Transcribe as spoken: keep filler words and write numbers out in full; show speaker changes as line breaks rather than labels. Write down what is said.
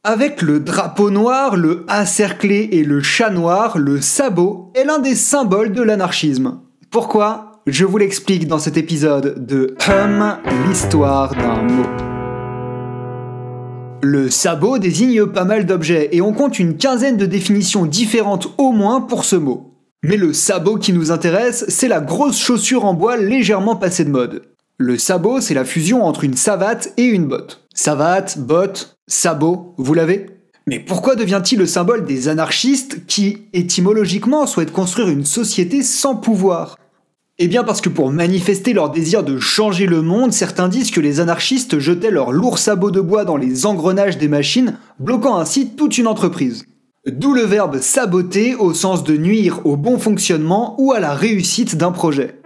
Avec le drapeau noir, le A cerclé et le chat noir, le sabot est l'un des symboles de l'anarchisme. Pourquoi ? Je vous l'explique dans cet épisode de Hum, l'histoire d'un mot. Le sabot désigne pas mal d'objets et on compte une quinzaine de définitions différentes au moins pour ce mot. Mais le sabot qui nous intéresse, c'est la grosse chaussure en bois légèrement passée de mode. Le sabot, c'est la fusion entre une savate et une botte. Savate, botte, sabot, vous l'avez ? Mais pourquoi devient-il le symbole des anarchistes qui, étymologiquement, souhaitent construire une société sans pouvoir ? Eh bien parce que pour manifester leur désir de changer le monde, certains disent que les anarchistes jetaient leurs lourds sabots de bois dans les engrenages des machines, bloquant ainsi toute une entreprise. D'où le verbe saboter au sens de nuire au bon fonctionnement ou à la réussite d'un projet.